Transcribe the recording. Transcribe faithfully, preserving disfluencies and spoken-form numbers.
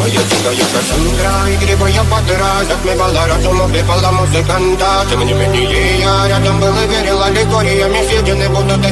Моя тихая Кассандра, игривая подра, затмевала разум, убивала музыканта. Тем не менее я рядом был и верила, легориями съедены будут